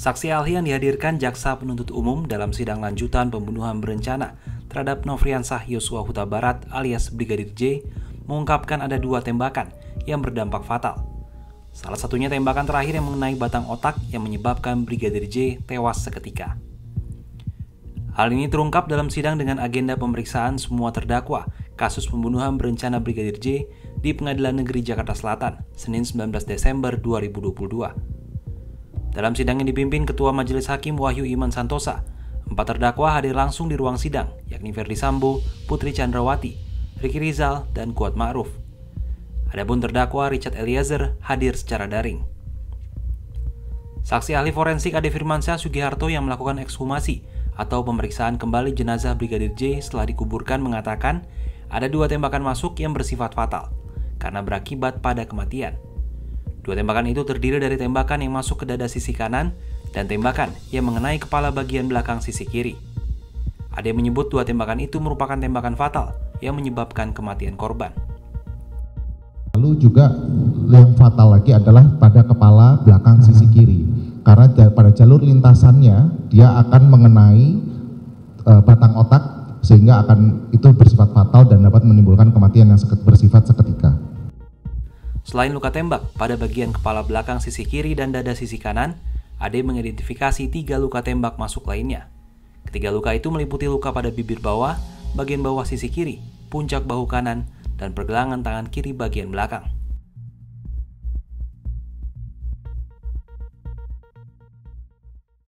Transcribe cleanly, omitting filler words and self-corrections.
Saksi ahli yang dihadirkan Jaksa Penuntut Umum dalam sidang lanjutan pembunuhan berencana terhadap Nofriansah Yosua Huta Barat alias Brigadir J mengungkapkan ada 2 tembakan yang berdampak fatal. Salah satunya tembakan terakhir yang mengenai batang otak yang menyebabkan Brigadir J tewas seketika. Hal ini terungkap dalam sidang dengan agenda pemeriksaan semua terdakwa kasus pembunuhan berencana Brigadir J di Pengadilan Negeri Jakarta Selatan, Senin 19 Desember 2022. Dalam sidang yang dipimpin Ketua Majelis Hakim Wahyu Iman Santosa, 4 terdakwa hadir langsung di ruang sidang, yakni Ferdi Sambo, Putri Chandrawati, Ricky Rizal, dan Kuat Ma'ruf. Adapun terdakwa Richard Eliezer hadir secara daring. Saksi ahli forensik Ade Firmansyah Sugiharto yang melakukan ekshumasi atau pemeriksaan kembali jenazah Brigadir J setelah dikuburkan mengatakan ada 2 tembakan masuk yang bersifat fatal karena berakibat pada kematian. 2 tembakan itu terdiri dari tembakan yang masuk ke dada sisi kanan dan tembakan yang mengenai kepala bagian belakang sisi kiri. Ade menyebut 2 tembakan itu merupakan tembakan fatal yang menyebabkan kematian korban. Lalu juga yang fatal lagi adalah pada kepala belakang sisi kiri, karena pada jalur lintasannya dia akan mengenai batang otak sehingga itu bersifat fatal dan dapat menimbulkan kematian yang bersifat seketika. Selain luka tembak pada bagian kepala belakang sisi kiri dan dada sisi kanan, Ade mengidentifikasi 3 luka tembak masuk lainnya. Ketiga luka itu meliputi luka pada bibir bawah, bagian bawah sisi kiri, puncak bahu kanan, dan pergelangan tangan kiri bagian belakang.